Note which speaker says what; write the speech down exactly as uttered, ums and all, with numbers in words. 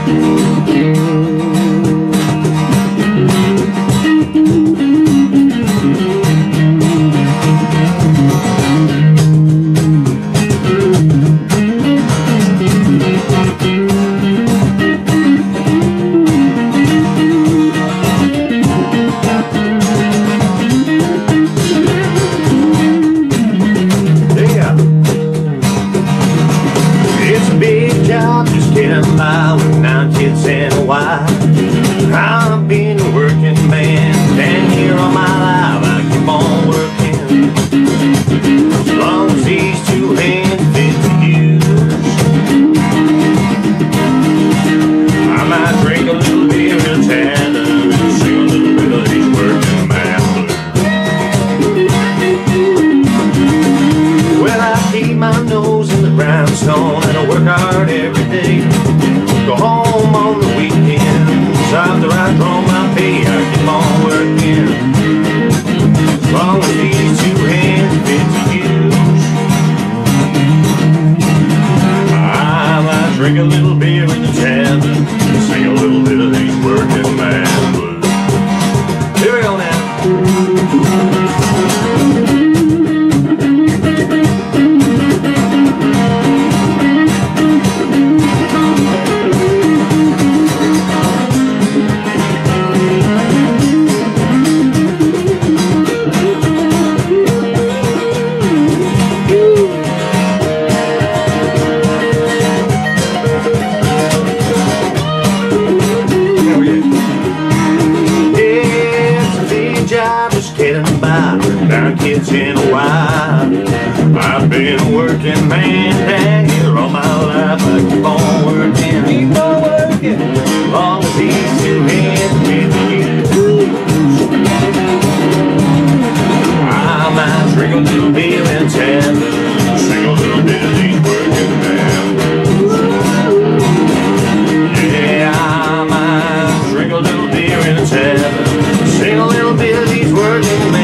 Speaker 1: Just getting by with nine kids and a wife. I've been a working man, damn near all my life. I keep on working as long as these two hands fit to use. I might drink a little beer and tandem and sing a little bit of these working man blues. Well, I keep my nose in the grindstone and I work hard every day. Go home on the weekends after I draw my pay. I keep on working as long as these two hands fit to use. I might drink a little beer in the tavern, sing a little bit of these working man blues. Here we go now. Getting by, nine kids in a wife. I've been a working man down here all my life. I keep on working, keep on working, as long as these two hands fit to use. I might drink a little beer and tandem, sing a little bit of these working man blues. Yeah, I might drink a little beer and tandem, sing a little bit of these working man